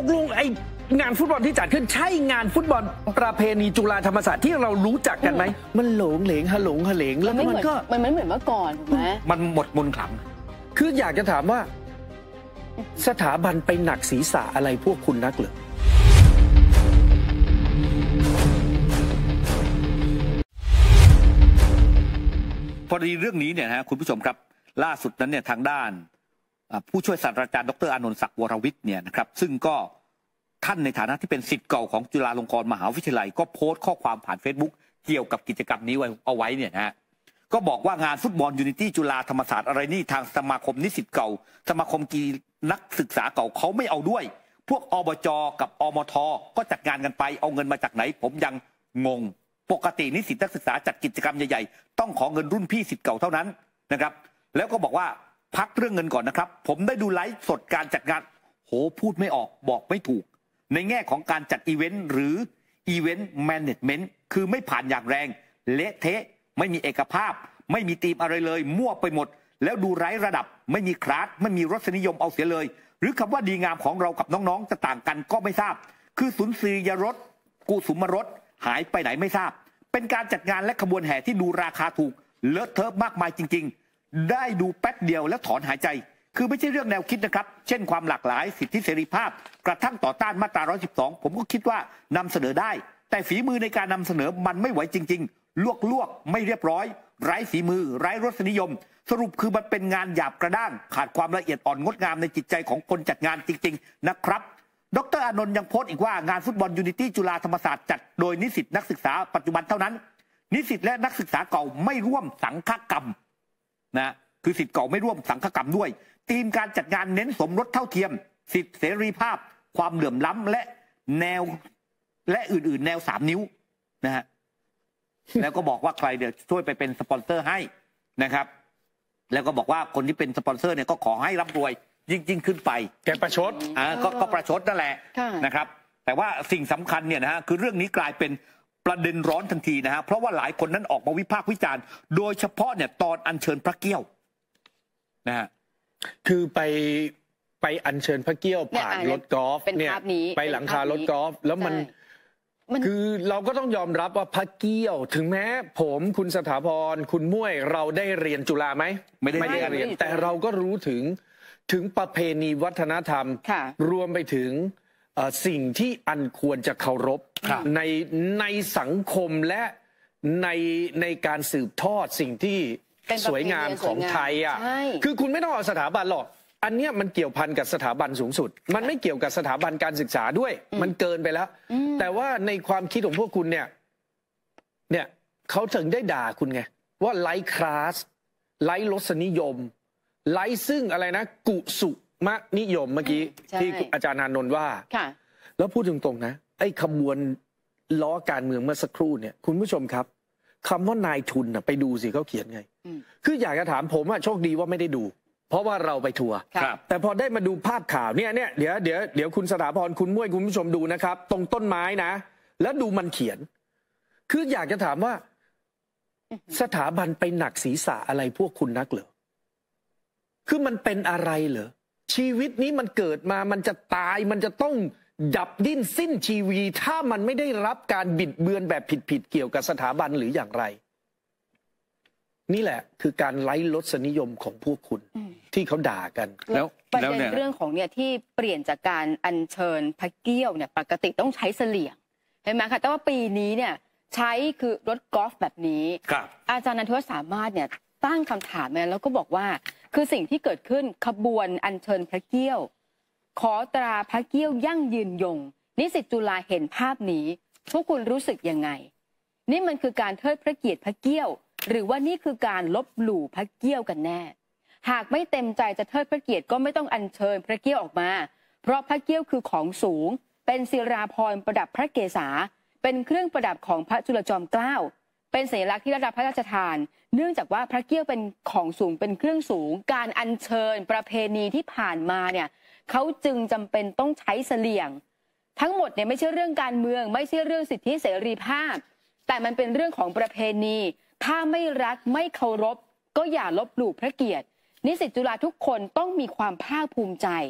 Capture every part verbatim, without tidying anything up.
กลงไองานฟุตบอลที่จัดขึ้นใช่งานฟุตบอลประเพณีจุฬาธรรมศาสตร์ที่เรารู้จักกันไหมมันหลงเหลงฮะหลงฮะเหลงแล้วมันก็มันไม่เหมือนเมื่อก่อนถูกไหมมันหมดมนต์ขลังคืออยากจะถามว่าสถาบันไปหนักศีรษะอะไรพวกคุณนักเหรอพอดีเรื่องนี้เนี่ยนะคุณผู้ชมครับล่าสุดนั้นเนี่ยทางด้านผู้ช่วยศาสตราจารย์ดรอานนท์ศักดิ์วรวิทย์เนี่ยนะครับซึ่งก็ท่านในฐานะที่เป็นศิษย์เก่าของจุฬาลงกรณ์มหาวิทยาลัยก็โพสต์ข้อความผ่าน เฟซบุ๊ก เกี่ยวกับกิจกรรมนี้ไว้เอาไว้เนี่ยนะฮะก็บอกว่างานฟุตบอลยูนิตี้จุฬาธรรมศาสตร์อะไรนี่ทางสมาคมนิสิตเก่าสมาคมกีนักศึกษาเก่าเขาไม่เอาด้วยพวกอบจ.กับอมท.ก็จัดงานกันไปเอาเงินมาจากไหนผมยังงงปกตินิสิตนักศึกษาจัดกิจกรรมใหญ่ๆต้องขอเงินรุ่นพี่ศิษย์เก่าเท่านั้นนะครับแล้วก็บอกว่าพักเรื่องเงินก่อนนะครับผมได้ดูไลฟ์สดการจัดงานโหพูดไม่ออกบอกไม่ถูกในแง่ของการจัดอีเวนต์หรืออีเวนต์แมネจเมนต์คือไม่ผ่านอย่างแรงเละเทะไม่มีเอกภาพไม่มีธีมอะไรเลยมั่วไปหมดแล้วดูไร้ระดับไม่มีคลาสไม่มีรสนิยมเอาเสียเลยหรือคำว่าดีงามของเรากับน้องๆจะต่างกันก็ไม่ทราบคือสุนทรียรสกุสุมรสหายไปไหนไม่ทราบเป็นการจัดงานและขบวนแห่ที่ดูราคาถูกเลอะเทอะมากมายจริงๆได้ดูแป๊บเดียวแล้วถอนหายใจคือไม่ใช่เรื่องแนวคิดนะครับเช่นความหลากหลายสิทธิเสรีภาพกระทั่งต่อต้านมาตราหนึ่งร้อยสิบสองผมก็คิดว่านำเสนอได้แต่ฝีมือในการนำเสนอมันไม่ไหวจริงๆลวกๆไม่เรียบร้อยไร้ฝีมือไร้รสนิยมสรุปคือมันเป็นงานหยาบกระด้างขาดความละเอียดอ่อนงดงามในจิตใจของคนจัดงานจริงๆนะครับดร.อานนท์ยังโพสต์อีกว่างานฟุตบอลยูนิตี้จุฬาธรรมศาสตร์จัดโดยนิสิตนักศึกษาปัจจุบันเท่านั้นนิสิตและนักศึกษาเก่าไม่ร่วมสังฆกรรมนะคือสิทธิ์เก่าไม่ร่วมสังฆกรรมด้วยธีมการจัดงานเน้นสมรสเท่าเทียมสิทธิเสรีภาพความเหลื่อมล้ำและแนวและอื่นๆแนวสามนิ้วนะฮะ แล้วก็บอกว่าใครเดี๋ยวช่วยไปเป็นสปอนเซอร์ให้นะครับแล้วก็บอกว่าคนที่เป็นสปอนเซอร์เนี่ยก็ขอให้ร่ำรวยยิ่งๆขึ้นไปแกประชดอ่าก็ก็ประชดนั่นแหละนะครับแต่ว่าสิ่งสำคัญเนี่ยนะฮะคือเรื่องนี้กลายเป็นประเด็นร้อนทันทีนะฮะเพราะว่าหลายคนนั้นออกมาวิพากษ์วิจารณ์โดยเฉพาะเนี่ยตอนอัญเชิญพระเกี้ยวนะฮะคือไปไปอัญเชิญพระเกี้ยวผ่านรถกอล์ฟเนี่ยไปหลังคารถกอล์ฟแล้วมันคือเราก็ต้องยอมรับว่าพระเกี้ยวถึงแม้ผมคุณสถาพรคุณมุ้ยเราได้เรียนจุฬาไหมไม่ได้เรียนแต่เราก็รู้ถึงถึงประเพณีวัฒนธรรมรวมไปถึงสิ่งที่อันควรจะเคารพในในสังคมและในในการสืบทอดสิ่งที่สวยงามของไทยอ่ะคือคุณไม่ต้องเอาสถาบันหรอกอันเนี้ยมันเกี่ยวพันกับสถาบันสูงสุดมันไม่เกี่ยวกับสถาบันการศึกษาด้วยมันเกินไปแล้วแต่ว่าในความคิดของพวกคุณเนี่ยเนี่ยเขาถึงได้ด่าคุณไงว่าไร้คลาสไร้รสนิยมไร้ซึ่งอะไรนะกุสุมะนิยมเมื่อกี้ที่อาจารย์อานนท์ว่าแล้วพูดตรงๆนะไอ้ขบวนล้อการเมืองเมื่อสักครู่เนี่ยคุณผู้ชมครับคำว่านายทุนน่ะไปดูสิเขาเขียนไงคืออยากจะถามผมอะโชคดีว่าไม่ได้ดูเพราะว่าเราไปทัวร์แต่พอได้มาดูภาพข่าวเนี่ยเนี่ยเดี๋ยวเดี๋ยวเดี๋ยวคุณสถาพรคุณมุ้ยคุณผู้ชมดูนะครับตรงต้นไม้นะแล้วดูมันเขียนคืออยากจะถามว่าสถาบันไปหนักศีรษะอะไรพวกคุณนักเหรอคือมันเป็นอะไรเหรอชีวิตนี้มันเกิดมามันจะตายมันจะต้องดับดิ้นสิ้นชีวีถ้ามันไม่ได้รับการบิดเบือนแบบผิดๆเกี่ยวกับสถาบันหรืออย่างไรนี่แหละคือการไล่ลดนิยมของพวกคุณที่เขาด่ากันแล้วประเด็นเรื่องของเนี่ยที่เปลี่ยนจากการอัญเชิญพระเกี้ยวเนี่ยปกติต้องใช้เสลี่ยงเห็นไหมคะแต่ว่าปีนี้เนี่ยใช้คือรถกอล์ฟแบบนี้อาจารย์นันทวัฒน์สามารถเนี่ยตั้งคำถามมาแล้วก็บอกว่าคือสิ่งที่เกิดขึ้นขบวนอัญเชิญพระเกี้ยวขอตราพระเกี้ยวยั่งยืนยงนิสิตจุฬาเห็นภาพนี้พวกคุณรู้สึกยังไงนี่มันคือการเทิดพระเกียรติพระเกี้ยวหรือว่านี่คือการลบหลู่พระเกี้ยวกันแน่หากไม่เต็มใจจะเทิดพระเกียรติก็ไม่ต้องอัญเชิญพระเกี้ยวออกมาเพราะพระเกี้ยวคือของสูงเป็นศิราภรณ์ประดับพระเกศาเป็นเครื่องประดับของพระจุลจอมเกล้าเป็นสัญลักษณ์ที่ได้รับพระราชทานเนื่องจากว่าพระเกี้ยวเป็นของสูงเป็นเครื่องสูงการอัญเชิญประเพณีที่ผ่านมาเนี่ยเขาจึงจำเป็นต้องใช้เสลี่ยงทั้งหมดเนี่ยไม่ใช่เรื่องการเมืองไม่ใช่เรื่องสิทธิเสรีภาพแต่มันเป็นเรื่องของประเพณีถ้าไม่รักไม่เคารพก็อย่าลบหลู่พระเกียรตินิสิตจุฬาทุกคนต้องมีความภาคภูมิใจ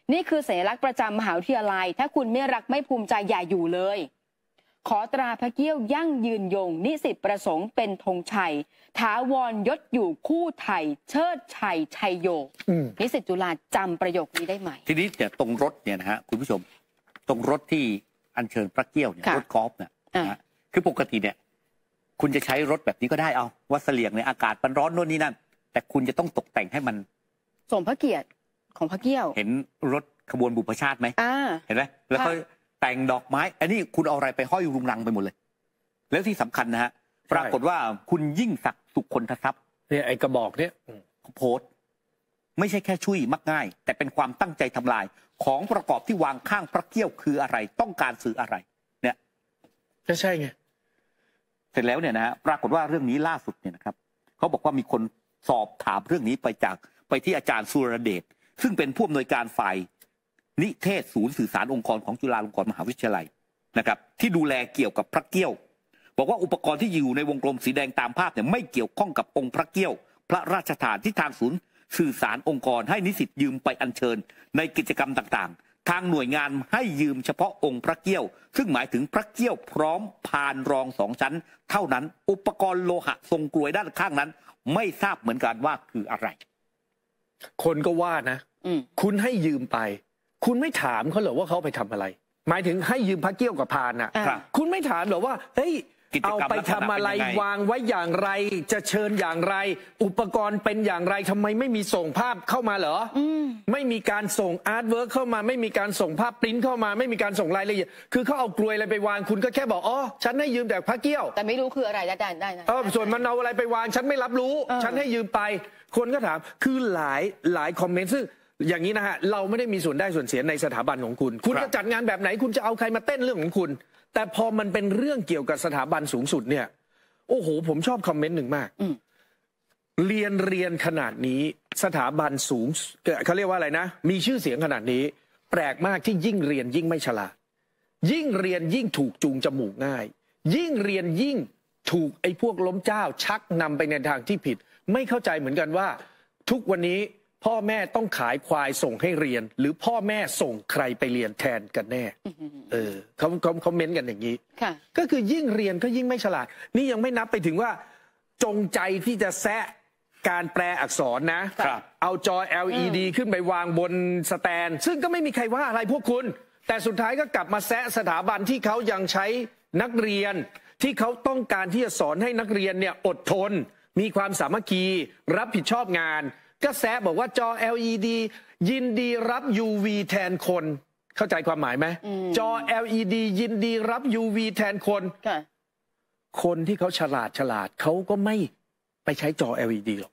นี่คือสัญลักษณ์ประจำมหาวิทยาลัยถ้าคุณไม่รักไม่ภูมิใจอย่าอยู่เลยขอตราพระเกี้ยวยั่งยืนยงนิสิตประสงค์เป็นธงชัยถาวรยศอยู่คู่ไทยเชิดชัยชัยโยนิสิตจุฬาจำประโยคนี้ได้ไหมทีนี้เนี่ยตรงรถเนี่ยนะฮะคุณผู้ชมตรงรถที่อัญเชิญพระเกี้ยวเนี่ยรถกอล์ฟเนี่ยนะคือปกติเนี่ยคุณจะใช้รถแบบนี้ก็ได้เอาวัดเสลียงเนี่ยอากาศมันร้อนโน่นนี่นั่นแต่คุณจะต้องตกแต่งให้มันสมพระเกียรติของพระเกี้ยวเห็นรถขบวนบุพชาติไหมเห็นไหมแล้วเขาแต่งดอกไม้อันนี้คุณเอาอะไรไปห้อยรุงรังไปหมดเลยแล้วที่สำคัญนะฮะปรากฏว่าคุณยิ่งศักดิ์สุขคนทรัพย์เนี่ยไอ้กระบอกเนี่ยโพสต์ไม่ใช่แค่ช่วยมักง่ายแต่เป็นความตั้งใจทำลายของประกอบที่วางข้างพระเกี้ยวคืออะไรต้องการสื่ออะไรเนี่ยก็ใช่ไงเสร็จแล้วเนี่ยนะฮะปรากฏว่าเรื่องนี้ล่าสุดเนี่ยนะครับเขาบอกว่ามีคนสอบถามเรื่องนี้ไปจากไปที่อาจารย์สุรเดชซึ่งเป็นผู้อำนวยการฝ่ายนิเทศศูนย์สื่อสารองค์กรของจุฬาลงกรณ์มหาวิทยาลัยนะครับที่ดูแลเกี่ยวกับพระเกี้ยวบอกว่าอุปกรณ์ที่อยู่ในวงกลมสีแดงตามภาพเนี่ยไม่เกี่ยวข้องกับองค์พระเกี้ยวพระราชทานที่ทางศูนย์สื่อสารองค์กรให้นิสิตยืมไปอัญเชิญในกิจกรรมต่างๆทางหน่วยงานให้ยืมเฉพาะองค์พระเกี้ยวซึ่งหมายถึงพระเกี้ยวพร้อมพานรองสองชั้นเท่านั้นอุปกรณ์โลหะทรงกลวยด้านข้างนั้นไม่ทราบเหมือนกันว่าคืออะไรคนก็ว่านะคุณให้ยืมไปคุณไม่ถามเขาเหรอว่าเขาไปทำอะไรหมายถึงให้ยืมพระเกี้ยวกับพานน่ะคุณไม่ถามเหรอว่าเฮ้ยเอาไปทำอะไรวางไว้อย่างไรจะเชิญอย่างไรอุปกรณ์เป็นอย่างไรทำไมไม่มีส่งภาพเข้ามาเหรอไม่มีการส่งอาร์ตเวิร์กเข้ามาไม่มีการส่งภาพปริ้นเข้ามาไม่มีการส่งรายละเอียดคือเขาเอากลวยอะไรไปวางคุณก็แค่บอกอ๋อฉันให้ยืมแต่พระเกี้ยวแต่ไม่รู้คืออะไรได้ได้เออส่วนมันเอาอะไรไปวางฉันไม่รับรู้ฉันให้ยืมไปคนก็ถามคือหลายหลายคอมเมนต์ซึ่งอย่างนี้นะฮะเราไม่ได้มีส่วนได้ส่วนเสียในสถาบันของคุณคุณจะจัดงานแบบไหนคุณจะเอาใครมาเต้นเรื่องของคุณแต่พอมันเป็นเรื่องเกี่ยวกับสถาบันสูงสุดเนี่ยโอ้โหผมชอบคอมเมนต์หนึ่งมากเรียนเรียนขนาดนี้สถาบันสูงเขาเรียกว่าอะไรนะมีชื่อเสียงขนาดนี้แปลกมากที่ยิ่งเรียนยิ่งไม่ฉลาดยิ่งเรียนยิ่งถูกจูงจมูกง่ายยิ่งเรียนยิ่งถูกไอ้พวกล้มเจ้าชักนำไปในทางที่ผิดไม่เข้าใจเหมือนกันว่าทุกวันนี้พ่อแม่ต้องขายควายส่งให้เรียนหรือพ่อแม่ส่งใครไปเรียนแทนกันแน่เออเขาเขาเขาเม้นกันอย่างนี้ก็คือยิ่งเรียนก็ยิ่งไม่ฉลาดนี่ยังไม่นับไปถึงว่าจงใจที่จะแซะการแปลอักษรนะเอาจอ แอล อี ดี ขึ้นไปวางบนสแตนซึ่งก็ไม่มีใครว่าอะไรพวกคุณแต่สุดท้ายก็กลับมาแซะสถาบันที่เขายังใช้นักเรียนที่เขาต้องการที่จะสอนให้นักเรียนเนี่ยอดทนมีความสามัคคีรับผิดชอบงานก็แซะบอกว่าจอ แอล อี ดี ยินดีรับ ยู วี แทนคนเข้าใจความหมายไหมจอ แอล อี ดี ยินดีรับ ยู วี แทนคนคนที่เขาฉลาดฉลาดเขาก็ไม่ไปใช้จอ แอล อี ดี หรอก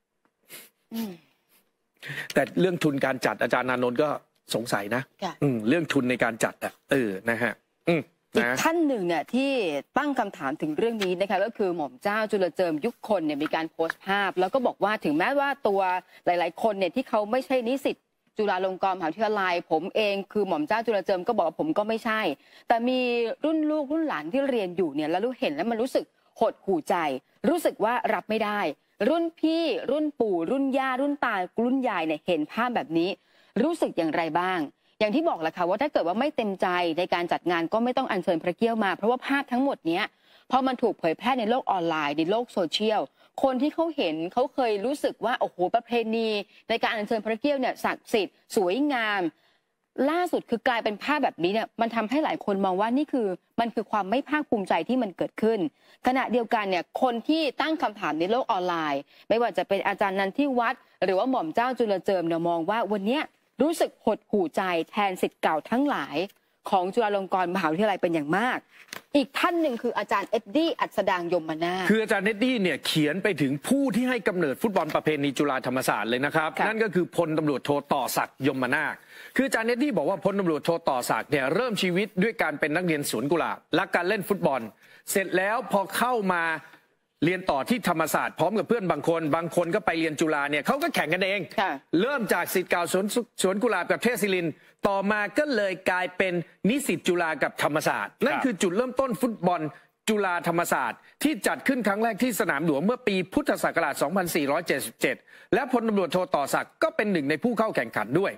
แต่เรื่องทุนการจัดอาจารย์นานนท์ก็สงสัยนะเรื่องทุนในการจัดอ่ะเออนะฮะอีกท่านหนึ่งเนี่ยที่ตั้งคำถามถึงเรื่องนี้นะคะก็คือหม่อมเจ้าจุลเจิมยุคคนเนี่ยมีการโพสต์ภาพแล้วก็บอกว่าถึงแม้ว่าตัวหลายๆคนเนี่ยที่เขาไม่ใช่นิสิตจุฬาลงกรณ์มหาวิทยาลัยผมเองคือหม่อมเจ้าจุลเจิมก็บอกว่าผมก็ไม่ใช่แต่มีรุ่นลูกรุ่นหลานที่เรียนอยู่เนี่ยแล้วรู้เห็นแล้วมันรู้สึกหดหู่ใจรู้สึกว่ารับไม่ได้รุ่นพี่รุ่นปู่รุ่นย่ารุ่นตารุ่นยายเนี่ยเห็นภาพแบบนี้รู้สึกอย่างไรบ้างอย่างที่บอกแหละค่ะว่าถ้าเกิดว่าไม่เต็มใจในการจัดงานก็ไม่ต้องอัญเชิญพระเกี้ยวมาเพราะว่าภาพทั้งหมดเนี้ยพอมันถูกเผยแพร่ในโลกออนไลน์ในโลกโซเชียลคนที่เขาเห็นเขาเคยรู้สึกว่าโอ้โหประเพณีในการอัญเชิญพระเกี้ยวเนี่ยศักดิ์สิทธิ์สวยงามล่าสุดคือกลายเป็นภาพแบบนี้เนี่ยมันทำให้หลายคนมองว่านี่คือมันคือความไม่ภาคภูมิใจที่มันเกิดขึ้นขณะเดียวกันเนี่ยคนที่ตั้งคำถามในโลกออนไลน์ไม่ว่าจะเป็นอาจารย์นันทิวัฒน์หรือว่าหม่อมเจ้าจุลเจิมเนี่ยมองว่าวันนี้รู้สึกหดหู่ใจแทนศิษย์เก่าทั้งหลายของจุฬาลงกรณ์มหาวิทยาลัยเป็นอย่างมากอีกท่านหนึ่งคืออาจารย์เอ็ดดี้อัศดางยมนาถคืออาจารย์เอ็ดดี้เนี่ยเขียนไปถึงผู้ที่ให้กำเนิดฟุตบอลประเพณีจุฬาธรรมศาสตร์เลยนะครับนั่นก็คือพลตำรวจโทต่อศักดิ์ยมนาถคืออาจารย์เอ็ดดี้บอกว่าพลตำรวจโทต่อศักดิ์เนี่ยเริ่มชีวิตด้วยการเป็นนักเรียนสวนกุหลาบรักการเล่นฟุตบอลเสร็จแล้วพอเข้ามาเรียนต่อที่ธรรมศาสตร์พร้อมกับเพื่อนบางคนบางคนก็ไปเรียนจุฬาเนี่ยเขาก็แข่งกันเองเริ่มจากศิษย์เก่าสวนสวนกุหลาบกับเทพศิรินทร์ต่อมาก็เลยกลายเป็นนิสิตจุฬากับธรรมศาสตร์นั่นคือจุดเริ่มต้นฟุตบอลจุฬาธรรมศาสตร์ที่จัดขึ้นครั้งแรกที่สนามหลวงเมื่อปีพุทธศักราช สองพันสี่ร้อยเจ็ดสิบเจ็ด และพลตำรวจโทต่อศักดิ์ก็เป็นหนึ่งในผู้เข้าแข่งขันด้วย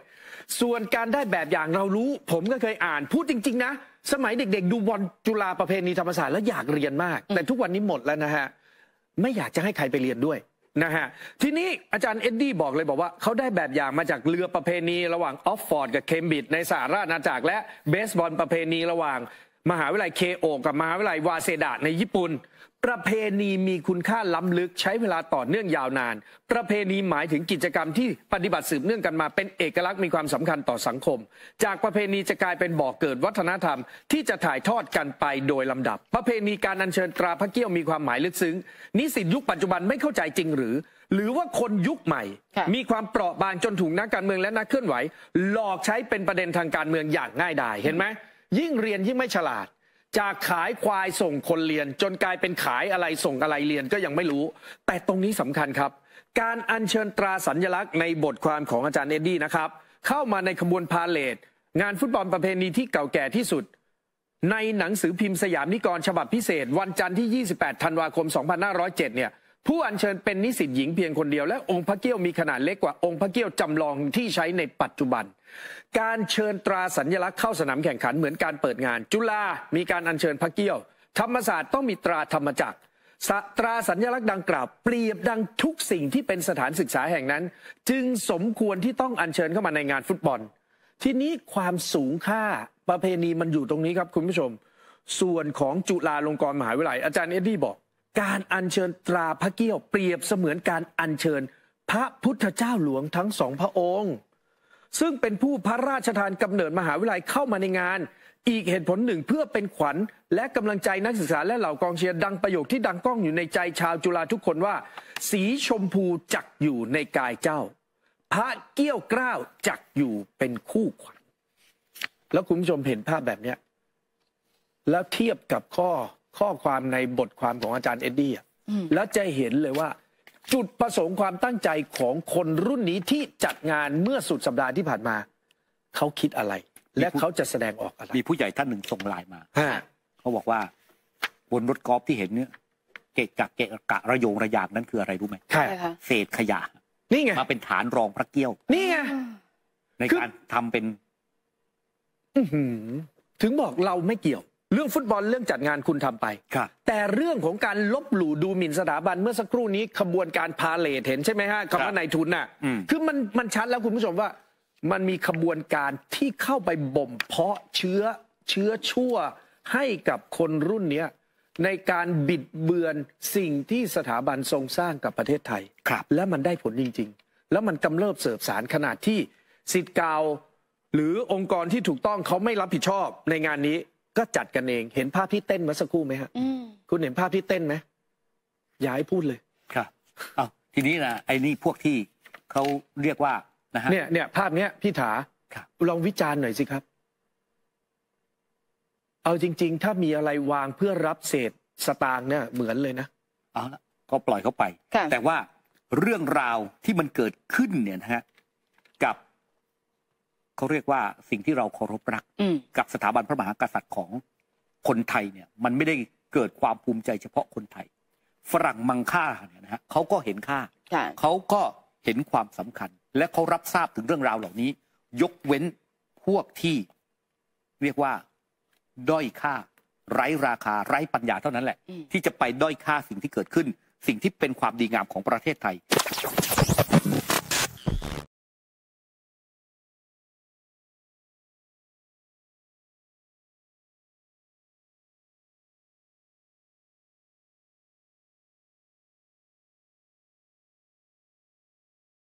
ส่วนการได้แบบอย่างเรารู้ผมก็เคยอ่านพูดจริงๆนะสมัยเด็กๆดูบอลจุฬาประเพณีธรรมศาสตร์แล้วอยากเรียนมากแต่ทุกวันนี้หมดแล้วนะฮะไม่อยากจะให้ใครไปเรียนด้วยนะฮะทีนี้อาจารย์เอ็ดดี้บอกเลยบอกว่าเขาได้แบบอย่างมาจากเรือประเพณีระหว่างออฟฟอร์ดกับเคมบริดจ์ในสหราชอาณาจักรและเบสบอลประเพณีระหว่างมหาวิทยาลัยเคโอกับมหาวิทยาลัยวาเซดะในญี่ปุ่นประเพณีมีคุณค่าล้ำลึกใช้เวลาต่อเนื่องยาวนานประเพณีหมายถึงกิจกรรมที่ปฏิบัติสืบเนื่องกันมาเป็นเอกลักษณ์มีความสำคัญต่อสังคมจากประเพณีจะกลายเป็นบ่อเกิดวัฒนธรรมที่จะถ่ายทอดกันไปโดยลำดับประเพณีการอัญเชิญตราพระเกี้ยวมีความหมายลึกซึ้งนิสิตยุคปัจจุบันไม่เข้าใจจริงหรือหรือว่าคนยุคใหม่มีความเปราะบางจนถูกนักการเมืองและนักเคลื่อนไหวหลอกใช้เป็นประเด็นทางการเมืองอย่างง่ายดายเห็นไหมยิ่งเรียนยิ่งไม่ฉลาดจากขายควายส่งคนเรียนจนกลายเป็นขายอะไรส่งอะไรเรียนก็ยังไม่รู้แต่ตรงนี้สำคัญครับการอัญเชิญตราสัญลักษณ์ในบทความของอาจารย์เอ็ดดี้นะครับเข้ามาในขบวนพาเหรดงานฟุตบอลประเพณีที่เก่าแก่ที่สุดในหนังสือพิมพ์สยามนิกรฉบับพิเศษวันจันทร์ที่ยี่สิบแปดธันวาคมสองพันห้าร้อยเจ็ดเนี่ยผู้อัญเชิญเป็นนิสิตหญิงเพียงคนเดียวและองค์พระเกี้ยวมีขนาดเล็กกว่าองค์พระเกี้ยวจำลองที่ใช้ในปัจจุบันการเชิญตราสัญลักษณ์เข้าสนามแข่งขันเหมือนการเปิดงานจุฬามีการอัญเชิญพระเกี้ยวธรรมศาสตร์ต้องมีตราธรรมจักรตราสัญลักษณ์ดังกล่าวเปรียบดังทุกสิ่งที่เป็นสถานศึกษาแห่งนั้นจึงสมควรที่ต้องอัญเชิญเข้ามาในงานฟุตบอลทีนี้ความสูงค่าประเพณีมันอยู่ตรงนี้ครับคุณผู้ชมส่วนของจุฬาลงกรณ์มหาวิทยาลัยอาจารย์เอ็ดดี้บอกการอัญเชิญตราพระเกี้ยวเปรียบเสมือนการอัญเชิญพระพุทธเจ้าหลวงทั้งสองพระองค์ซึ่งเป็นผู้พระราชทานกำเนิดมหาวิทยาลัยเข้ามาในงานอีกเหตุผลหนึ่งเพื่อเป็นขวัญและกำลังใจนักศึกษาและเหล่ากองเชียร์ดังประโยคที่ดังก้องอยู่ในใจชาวจุฬาทุกคนว่าสีชมพูจักอยู่ในกายเจ้าพระเกี้ยวเกล้าจักอยู่เป็นคู่ขวัญแล้วคุณผู้ชมเห็นภาพแบบนี้แล้วเทียบกับข้อข้อความในบทความของอาจารย์เอ็ดดี้แล้วจะเห็นเลยว่าจุดประสงค์ความตั้งใจของคนรุ่นนี้ที่จัดงานเมื่อสุดสัปดาห์ที่ผ่านมาเขาคิดอะไรและเขาจะแสดงออกอะไรมีผู้ใหญ่ท่านหนึ่งส่งไลน์มาเขาบอกว่าบนรถกอล์ฟที่เห็นเนี่ยเกะกะเกะกะระโยงระยางนั้นคืออะไรรู้ไหมใช่เศษขยะนี่ไงมาเป็นฐานรองพระเกี้ยวนี่ไงในการทำเป็นถึงบอกเราไม่เกี่ยวเรื่องฟุตบอลเรื่องจัดงานคุณทำไปแต่เรื่องของการลบหลู่ดูหมิ่นสถาบันเมื่อสักครู่นี้ขบวนการพาเลทเห็นใช่ไหมฮะคำว่านายทุนน่ะคือมันมันชัดแล้วคุณผู้ชมว่ามันมีขบวนการที่เข้าไปบ่มเพาะเชื้อเชื้อชั่วให้กับคนรุ่นนี้ในการบิดเบือนสิ่งที่สถาบันทรงสร้างกับประเทศไทยและมันได้ผลจริงๆแล้วมันกำเริบเสบสารขนาดที่ศิษย์เก่าหรือองค์กรที่ถูกต้องเขาไม่รับผิดชอบในงานนี้ก็จัดกันเองเห็นภาพที่เต้นเมื่อสักครู่ไหมฮะคุณเห็นภาพที่เต้นไหมอย่าให้พูดเลยครับเอาทีนี้นะไอ้นี่พวกที่เขาเรียกว่านะฮะเนี่ยเนี่ยภาพเนี้ยพี่ถาลองวิจารณ์หน่อยสิครับเอาจริงๆถ้ามีอะไรวางเพื่อรับเศษสตางค์เนี่ยเหมือนเลยนะเอาละก็ปล่อยเขาไปแต่ว่าเรื่องราวที่มันเกิดขึ้นเนี่ยนะฮะกับเขาเรียกว่าสิ่งที่เราเคารพรักกับสถาบันพระมหากษัตริย์ของคนไทยเนี่ยมันไม่ได้เกิดความภูมิใจเฉพาะคนไทยฝรั่งมังค่าเนี่ยนะฮะเขาก็เห็นค่าเขาก็เห็นความสำคัญและเขารับทราบถึงเรื่องราวเหล่านี้ยกเว้นพวกที่เรียกว่าด้อยค่าไร้ราคาไร้ปัญญาเท่านั้นแหละที่จะไปด้อยค่าสิ่งที่เกิดขึ้นสิ่งที่เป็นความดีงามของประเทศไทย